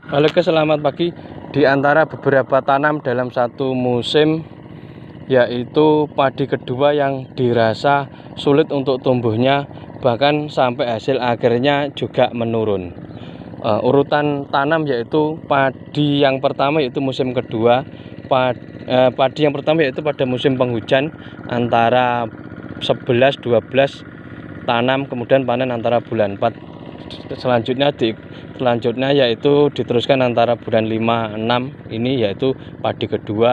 Halo guys, selamat pagi. Di antara beberapa tanam dalam satu musim, yaitu padi kedua yang dirasa sulit untuk tumbuhnya, bahkan sampai hasil akhirnya juga menurun. Urutan tanam yaitu padi yang pertama yaitu musim kedua, padi yang pertama yaitu pada musim penghujan antara 11-12 tanam, kemudian panen antara bulan 4. Selanjutnya yaitu diteruskan antara bulan 5-6 ini yaitu padi kedua,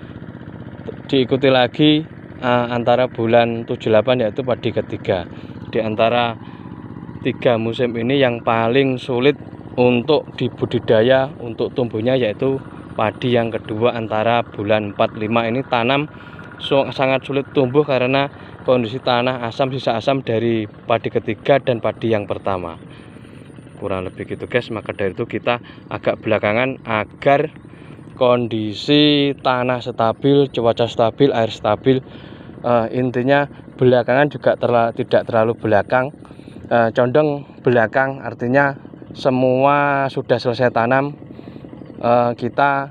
diikuti lagi antara bulan 7-8 yaitu padi ketiga. Di antara tiga musim ini yang paling sulit untuk dibudidaya untuk tumbuhnya yaitu padi yang kedua antara bulan 4-5 ini tanam sangat sulit tumbuh karena kondisi tanah asam, sisa asam dari padi ketiga dan padi yang pertama. Kurang lebih gitu guys. Maka dari itu kita agak belakangan agar kondisi tanah stabil, cuaca stabil, air stabil, intinya belakangan juga tidak terlalu belakang, condong belakang, artinya semua sudah selesai tanam, kita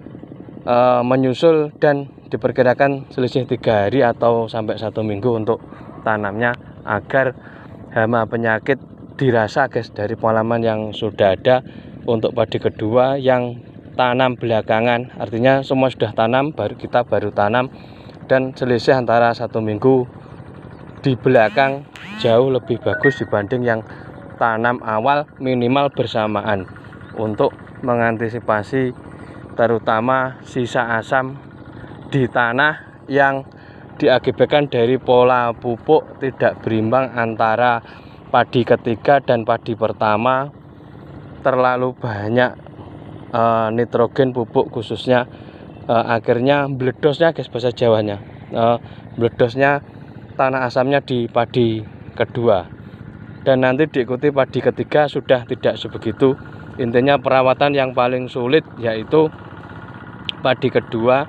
menyusul dan diperkirakan selisih 3 hari atau sampai 1 minggu untuk tanamnya agar hama penyakit dirasa guys. Dari pengalaman yang sudah ada untuk padi kedua yang tanam belakangan, artinya semua sudah tanam, kita baru tanam, dan selisih antara 1 minggu di belakang jauh lebih bagus dibanding yang tanam awal minimal bersamaan, untuk mengantisipasi terutama sisa asam di tanah yang diakibatkan dari pola pupuk tidak berimbang antara padi ketiga dan padi pertama. Terlalu banyak nitrogen pupuk khususnya, akhirnya bledosnya guys, bahasa Jawanya, bledosnya tanah asamnya di padi kedua, dan nanti diikuti padi ketiga sudah tidak sebegitu. Intinya perawatan yang paling sulit yaitu padi kedua,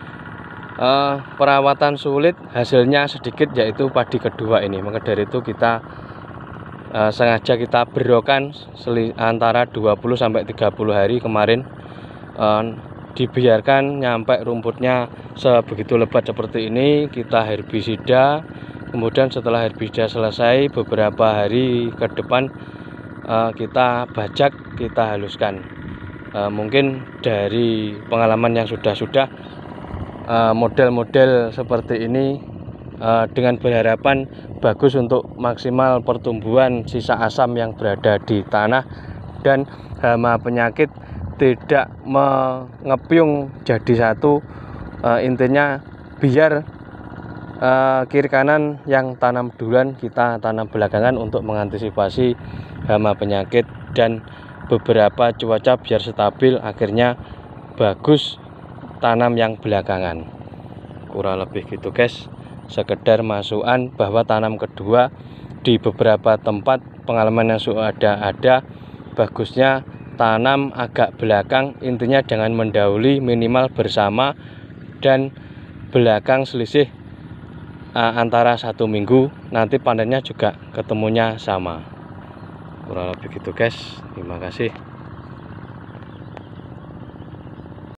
perawatan sulit hasilnya sedikit yaitu padi kedua ini. Maka dari itu kita sengaja kita berokan antara 20-30 hari kemarin, dibiarkan nyampe rumputnya sebegitu lebat seperti ini, kita herbisida. Kemudian setelah herbisida selesai beberapa hari ke depan, kita bajak, kita haluskan. Mungkin dari pengalaman yang sudah model-model seperti ini, dengan berharapan bagus untuk maksimal pertumbuhan sisa asam yang berada di tanah dan hama penyakit tidak mengepyung jadi satu. Intinya biar kiri kanan yang tanam duluan kita tanam belakangan untuk mengantisipasi hama penyakit dan beberapa cuaca biar stabil, akhirnya bagus tanam yang belakangan. Kurang lebih gitu guys, sekedar masukan bahwa tanam kedua di beberapa tempat pengalaman yang sudah ada bagusnya tanam agak belakang, intinya jangan mendahului, minimal bersama, dan belakang selisih antara 1 minggu, nanti panennya juga ketemunya sama. Kurang lebih gitu guys, terima kasih.